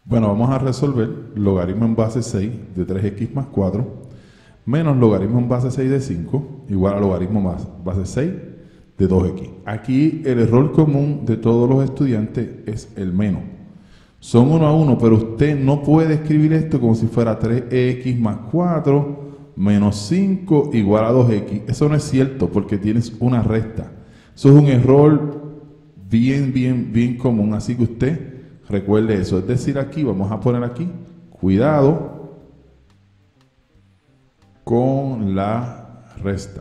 Bueno, vamos a resolver logaritmo en base 6 de 3x más 4 menos logaritmo en base 6 de 5 igual a logaritmo más base 6 de 2x. Aquí el error común de todos los estudiantes es el menos. Son 1 a 1, pero usted no puede escribir esto como si fuera 3x más 4 menos 5 igual a 2x. Eso no es cierto porque tienes una resta. Eso es un error bien común, así que usted recuerde eso. Es decir, aquí vamos a poner aquí, cuidado con la resta.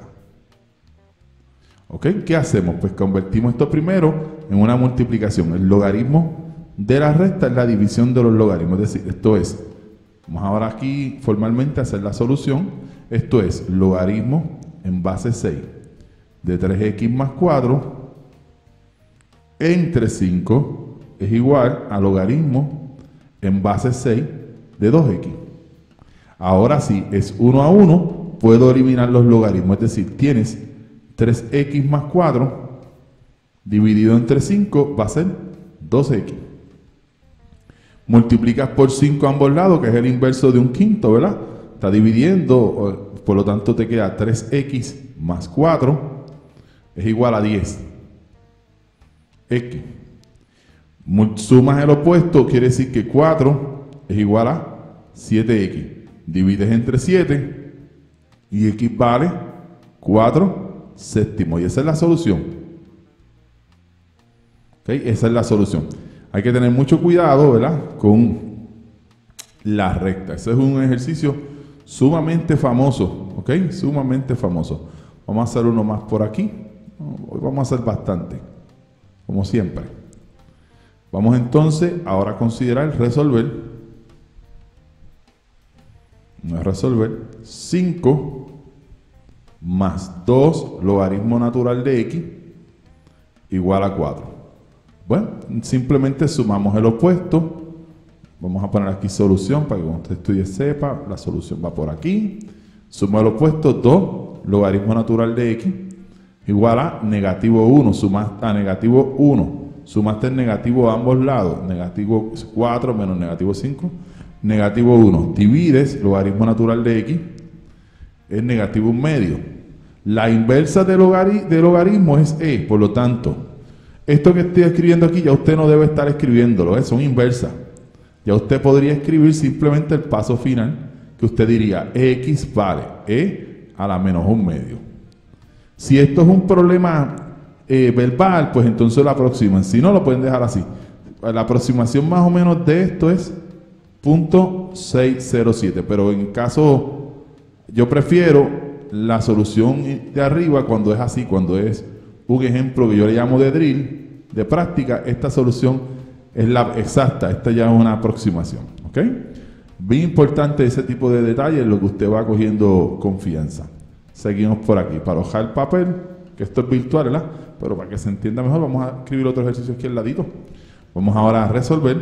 ¿Ok? ¿Qué hacemos? Pues convertimos esto primero en una multiplicación. El logaritmo de la resta es la división de los logaritmos. Es decir, esto es, vamos ahora aquí formalmente a hacer la solución. Esto es logaritmo en base 6 de 3x más 4 entre 5 es igual a logaritmo en base 6 de 2x. Ahora sí, es 1 a 1, puedo eliminar los logaritmos. Es decir, tienes 3x más 4 dividido entre 5 va a ser 2x. Multiplicas por 5 a ambos lados, que es el inverso de un quinto, ¿verdad? Está dividiendo, por lo tanto te queda 3x más 4 es igual a 10. X. Sumas el opuesto, quiere decir que 4 es igual a 7x. Divides entre 7 y x vale 4 séptimos. Y esa es la solución. ¿Okay? Esa es la solución. Hay que tener mucho cuidado, ¿verdad?, con la recta. Ese es un ejercicio sumamente famoso. ¿Ok? Sumamente famoso. Vamos a hacer uno más por aquí. Hoy vamos a hacer bastante, como siempre. Vamos entonces ahora a considerar resolver 5 más 2 logaritmo natural de x igual a 4. Bueno, simplemente sumamos el opuesto. Vamos a poner aquí solución para que cuando usted estudie sepa, la solución va por aquí. Suma el opuesto, 2 logaritmo natural de x igual a negativo 1. Sumaste a negativo 1. Sumaste el negativo a ambos lados, negativo 4 menos negativo 5, negativo 1. Divides logaritmo natural de x, es negativo 1 medio. La inversa de logaritmo es e, por lo tanto, esto que estoy escribiendo aquí ya usted no debe estar escribiéndolo, son inversas. Ya usted podría escribir simplemente el paso final, que usted diría x vale e a la menos 1 medio. Si esto es un problema verbal, pues entonces lo aproximan. Si no, lo pueden dejar así. La aproximación más o menos de esto es 0.607, pero en caso, yo prefiero la solución de arriba cuando es así, cuando es un ejemplo que yo le llamo de drill, de práctica. Esta solución es la exacta, esta ya es una aproximación. ¿Ok? Bien importante ese tipo de detalles, en lo que usted va cogiendo confianza. Seguimos por aquí, para hojar el papel, que esto es virtual, ¿verdad? Pero para que se entienda mejor, vamos a escribir otro ejercicio aquí al ladito. Vamos ahora a resolver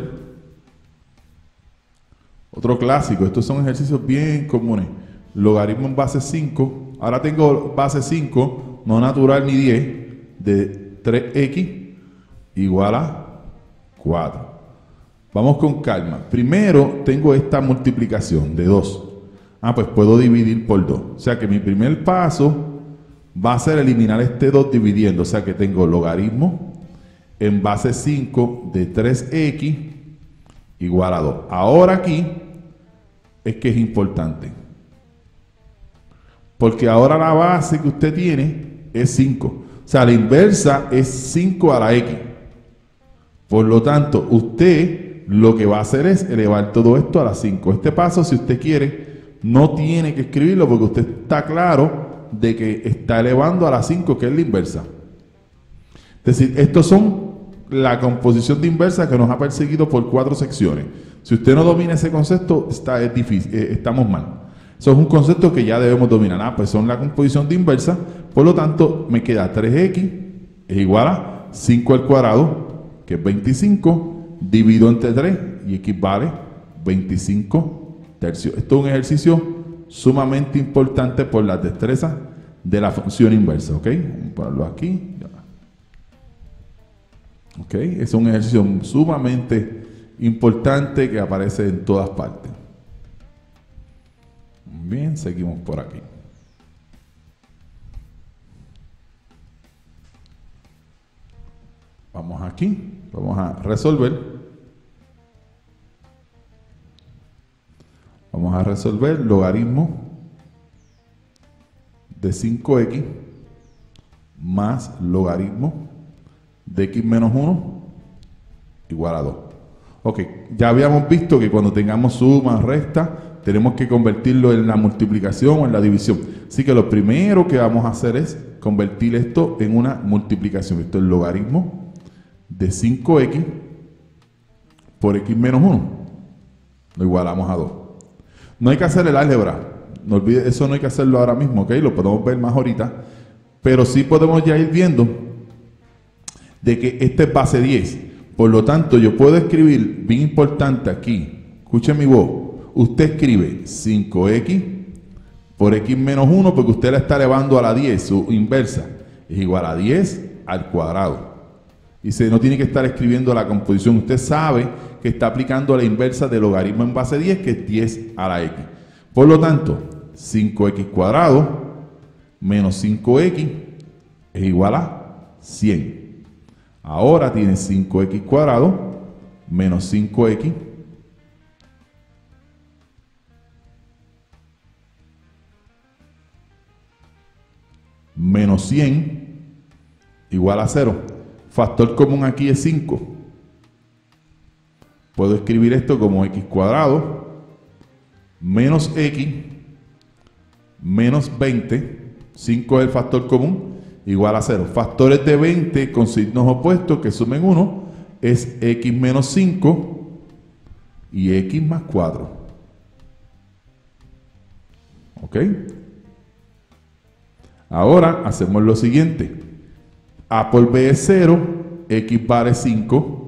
otro clásico. Estos son ejercicios bien comunes. Logaritmo en base 5. Ahora tengo base 5, no natural ni 10, de 3x igual a 4. Vamos con calma. Primero tengo esta multiplicación de 2. Pues puedo dividir por 2. O sea que mi primer paso va a ser eliminar este 2 dividiendo. O sea que tengo logaritmo en base 5 de 3x igual a 2. Ahora aquí es que es importante, porque ahora la base que usted tiene es 5. O sea, la inversa es 5 a la x. Por lo tanto, usted lo que va a hacer es elevar todo esto a la 5. Este paso, si usted quiere, no tiene que escribirlo porque usted está claro de que está elevando a la 5, que es la inversa. Es decir, estos son la composición de inversa que nos ha perseguido por 4 secciones. Si usted no domina ese concepto, es difícil, estamos mal. Eso es un concepto que ya debemos dominar. Pues son la composición de inversa. Por lo tanto, me queda 3x es igual a 5 al cuadrado, que es 25, dividido entre 3, y x vale 25 tercios. Esto es un ejercicio sumamente importante por las destrezas de la función inversa. ¿Ok? Vamos a ponerlo aquí. ¿Ok? Es un ejercicio sumamente importante que aparece en todas partes. Bien, seguimos por aquí. Vamos aquí, vamos a resolver. Vamos a resolver logaritmo de 5x más logaritmo de x menos 1 igual a 2. Ok, ya habíamos visto que cuando tengamos suma, resta, tenemos que convertirlo en la multiplicación o en la división. Así que lo primero que vamos a hacer es convertir esto en una multiplicación. Esto es logaritmo de 5x por x menos 1. Lo igualamos a 2. No hay que hacer el álgebra. No olvide, eso no hay que hacerlo ahora mismo, ¿ok? Lo podemos ver más ahorita. Pero sí podemos ya ir viendo de que este es base 10. Por lo tanto, yo puedo escribir, bien importante aquí, escuche mi voz. Usted escribe 5x por x menos 1 porque usted la está elevando a la 10, su inversa. Es igual a 10 al cuadrado. Y no tiene que estar escribiendo la composición. Usted sabe que está aplicando la inversa del logaritmo en base 10, que es 10 a la x. Por lo tanto, 5x cuadrado menos 5x es igual a 100. Ahora tiene 5x cuadrado menos 5x menos 100 igual a 0. Factor común aquí es 5. Puedo escribir esto como x cuadrado menos x menos 20. 5 es el factor común, igual a 0. Factores de 20 con signos opuestos que sumen 1 es x menos 5 y x más 4. ¿Ok? Ahora hacemos lo siguiente. A por b es 0, x vale 5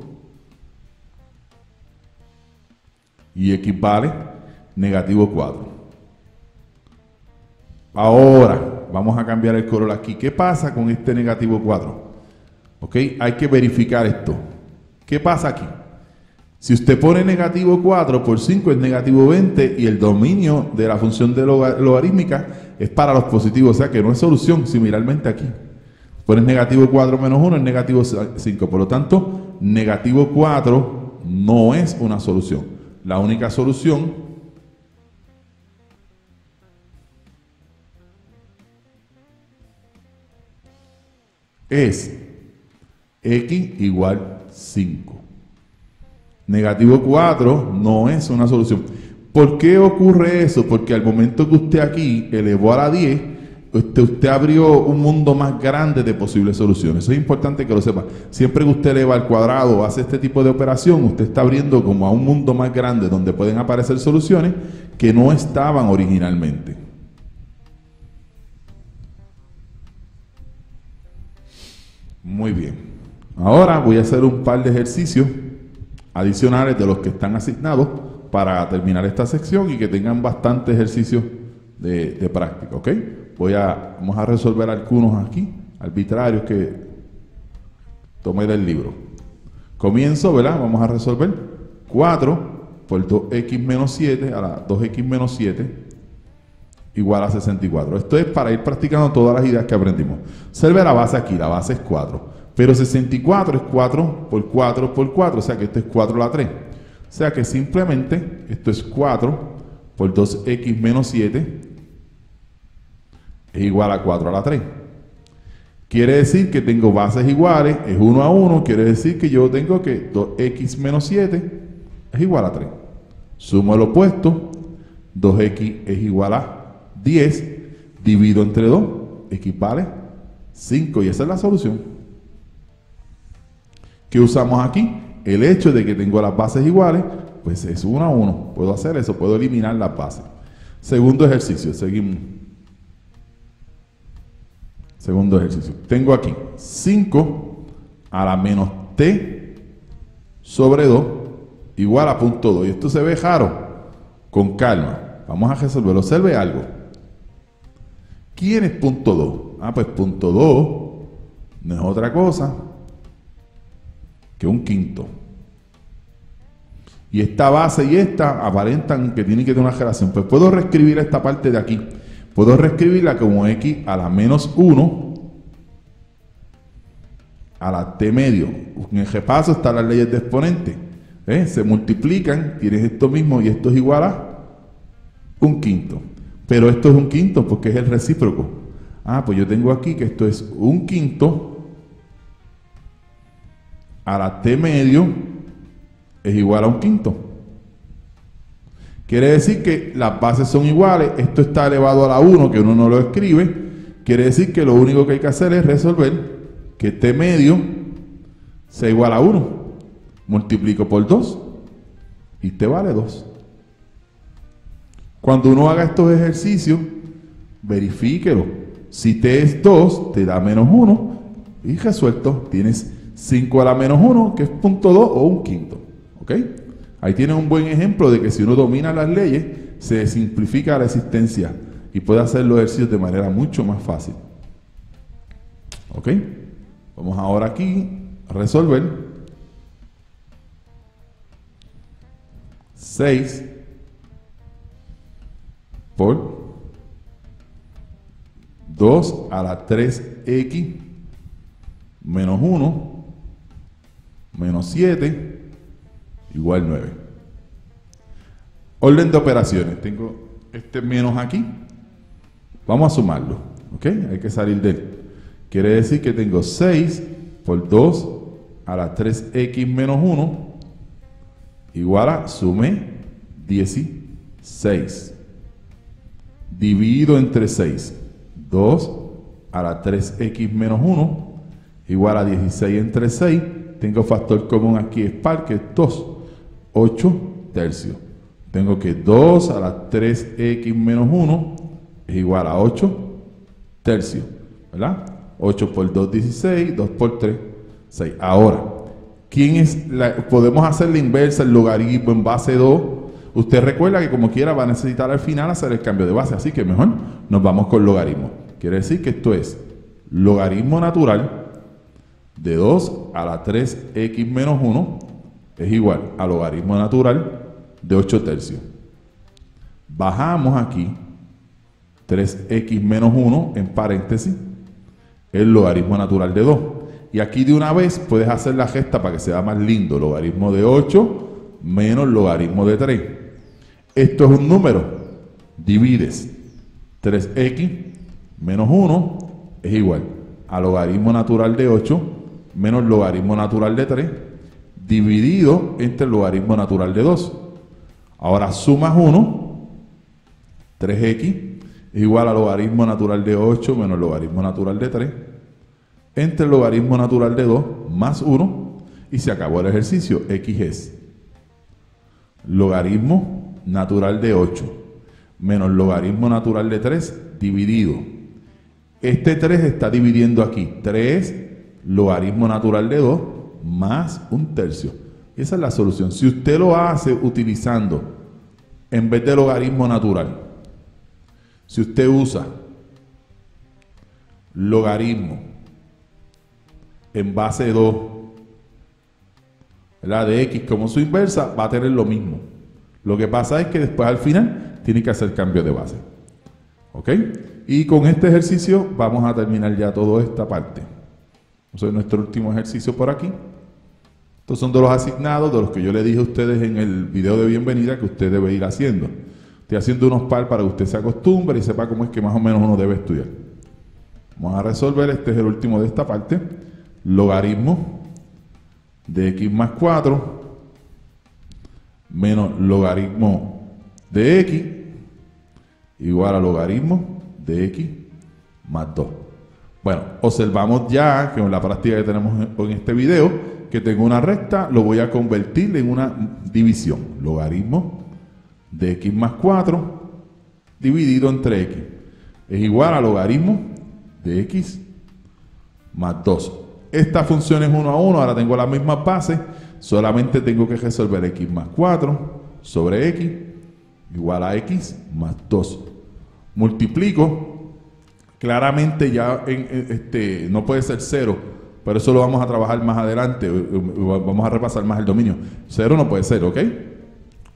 y x vale negativo 4. Ahora vamos a cambiar el color aquí. ¿Qué pasa con este negativo 4? ¿Ok? Hay que verificar esto. ¿Qué pasa aquí? Si usted pone negativo 4 por 5 es negativo 20 y el dominio de la función de logarítmica es para los positivos, o sea que no es solución similarmente aquí. Pones negativo 4 menos 1 es negativo 5, por lo tanto negativo 4 no es una solución. La única solución es x igual 5. Negativo 4 no es una solución. ¿Por qué ocurre eso? Porque al momento que usted aquí elevó a la 10, usted abrió un mundo más grande de posibles soluciones. Eso es importante que lo sepa. Siempre que usted eleva al cuadrado o hace este tipo de operación, usted está abriendo como a un mundo más grande donde pueden aparecer soluciones que no estaban originalmente. Muy bien. Ahora voy a hacer un par de ejercicios adicionales de los que están asignados para terminar esta sección y que tengan bastante ejercicios de práctica, ¿ok? Vamos a resolver algunos aquí, arbitrarios que tomé del libro. Comienzo, ¿verdad? Vamos a resolver 4 por 2x menos 7 a la 2x menos 7 igual a 64. Esto es para ir practicando todas las ideas que aprendimos. Observe la base aquí, la base es 4. Pero 64 es 4 por 4 por 4, o sea que esto es 4 a la 3. O sea que simplemente esto es 4 por 2x menos 7 es igual a 4 a la 3. Quiere decir que tengo bases iguales, es 1 a 1, quiere decir que yo tengo que 2x menos 7 es igual a 3. Sumo el opuesto, 2x es igual a 10, divido entre 2, x vale 5 y esa es la solución. ¿Qué usamos aquí? El hecho de que tengo las bases iguales, pues es 1 a 1. Puedo hacer eso, puedo eliminar las bases. Segundo ejercicio, seguimos. Segundo ejercicio. Tengo aquí 5 a la menos t sobre 2 igual a punto 2. Y esto se ve raro. Con calma. Vamos a resolverlo. Observe algo. ¿Quién es punto 2? Ah, pues punto 2 no es otra cosa que un quinto. Y esta base y esta aparentan que tienen que tener una relación. Pues puedo reescribir esta parte de aquí. Puedo reescribirla como x a la menos 1 a la t medio. En el repaso están las leyes de exponente. Se multiplican, tienes esto mismo y esto es igual a un quinto. Pero esto es un quinto porque es el recíproco. Pues yo tengo aquí que esto es un quinto a la t medio es igual a un quinto. Quiere decir que las bases son iguales. Esto está elevado a la 1, que uno no lo escribe. Quiere decir que lo único que hay que hacer es resolver que t medio sea igual a 1. Multiplico por 2 y t vale 2. Cuando uno haga estos ejercicios, verifíquelo. Si t es 2, te da menos 1 y resuelto. Tienes 5 a la menos 1, que es 0.2 o un quinto. ¿Ok? Ahí tienes un buen ejemplo de que si uno domina las leyes, se simplifica la existencia y puede hacer los ejercicios de manera mucho más fácil. ¿Ok? Vamos ahora aquí a resolver 6 por 2 a la 3x menos 1 menos 7 igual 9. Orden de operaciones. Tengo este menos aquí. Vamos a sumarlo. ¿Ok? Hay que salir de él. Quiere decir que tengo 6 por 2 a la 3x menos 1 igual a, sume, 16. Dividido entre 6. 2 a la 3x menos 1 igual a 16 entre 6. Tengo factor común aquí, es par, que es 2. 8 tercios. Tengo que 2 a la 3x menos 1 es igual a 8 tercios. ¿Verdad? 8 por 2, 16. 2 por 3, 6. Ahora, podemos hacer la inversa, el logaritmo en base 2. Usted recuerda que como quiera va a necesitar al final hacer el cambio de base, así que mejor nos vamos con logaritmo. Quiere decir que esto es logaritmo natural de 2 a la 3x menos 1 es igual a logaritmo natural de 8 tercios. Bajamos aquí 3x menos 1 en paréntesis, el logaritmo natural de 2. Y aquí de una vez puedes hacer la gesta para que sea más lindo. Logaritmo de 8 menos logaritmo de 3. Esto es un número. Divides 3x menos 1 es igual a logaritmo natural de 8 menos logaritmo natural de 3 dividido entre el logaritmo natural de 2. Ahora sumas 1, 3x es igual a logaritmo natural de 8 menos logaritmo natural de 3 entre el logaritmo natural de 2 más 1 y se acabó el ejercicio. X es logaritmo natural de 8 menos logaritmo natural de 3 dividido. Este 3 está dividiendo aquí. 3 logaritmo natural de 2 más un tercio. Esa es la solución. Si usted lo hace utilizando, en vez de logaritmo natural, si usted usa logaritmo en base 2, ¿verdad?, de x como su inversa, va a tener lo mismo. Lo que pasa es que después al final tiene que hacer cambio de base. ¿Ok? Y con este ejercicio vamos a terminar ya toda esta parte. Eso es nuestro último ejercicio por aquí. Estos son de los asignados, de los que yo le dije a ustedes en el video de bienvenida que usted debe ir haciendo. Estoy haciendo unos par para que usted se acostumbre y sepa cómo es que más o menos uno debe estudiar. Vamos a resolver, este es el último de esta parte. Logaritmo de x más 4 menos logaritmo de x igual a logaritmo de x más 2. Bueno, observamos ya que en la práctica que tenemos en este video, que tengo una recta, lo voy a convertir en una división. Logaritmo de x más 4 dividido entre x es igual a logaritmo de x más 2. Esta función es 1 a 1, ahora tengo las mismas bases, solamente tengo que resolver x más 4 sobre x igual a x más 2. Multiplico, claramente ya no puede ser 0, pero eso lo vamos a trabajar más adelante, vamos a repasar más el dominio. 0 no puede ser, ¿ok?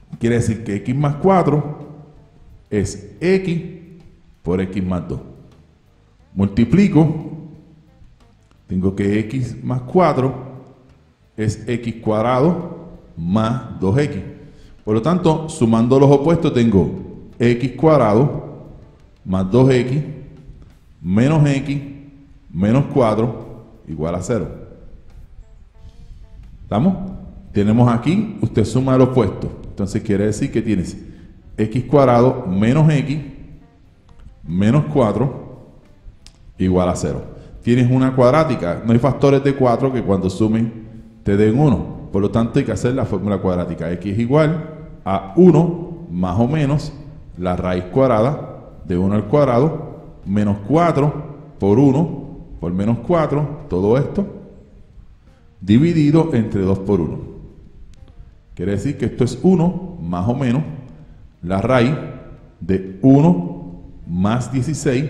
Quiere decir que x más 4 es x por x más 2. Multiplico, tengo que x más 4 es x cuadrado más 2x. Por lo tanto, sumando los opuestos tengo x cuadrado más 2x menos x menos 4 igual a 0. ¿Estamos? Tenemos aquí, usted suma el opuesto. Entonces quiere decir que tienes x cuadrado menos x menos 4 igual a 0. Tienes una cuadrática. No hay factores de 4 que cuando sumen te den 1. Por lo tanto hay que hacer la fórmula cuadrática. X es igual a 1 más o menos la raíz cuadrada de 1 al cuadrado menos 4 por 1 por menos 4, todo esto dividido entre 2 por 1. Quiere decir que esto es 1 más o menos la raíz de 1 más 16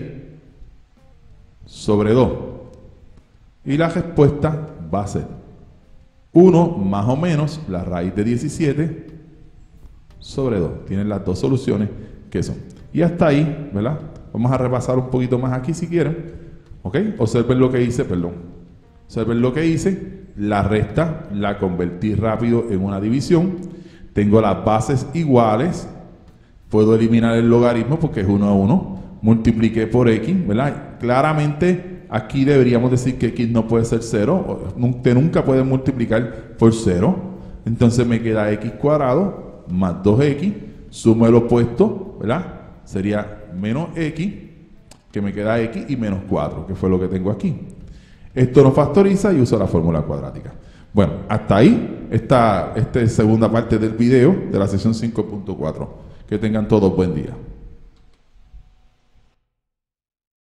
sobre 2. Y la respuesta va a ser 1 más o menos la raíz de 17 sobre 2. Tienen las dos soluciones que son. Y hasta ahí, ¿verdad? Vamos a repasar un poquito más aquí si quieren. ¿Ok? Observen lo que hice, perdón. Observen lo que hice. La resta la convertí rápido en una división. Tengo las bases iguales. Puedo eliminar el logaritmo porque es 1 a 1. Multipliqué por x, ¿verdad? Claramente aquí deberíamos decir que x no puede ser 0. Usted nunca puede multiplicar por 0. Entonces me queda x cuadrado más 2x. Sumo el opuesto, ¿verdad? Sería menos x, que me queda x y menos 4, que fue lo que tengo aquí. Esto no factoriza y uso la fórmula cuadrática. Bueno, hasta ahí esta segunda parte del video de la sesión 5.4. Que tengan todos buen día.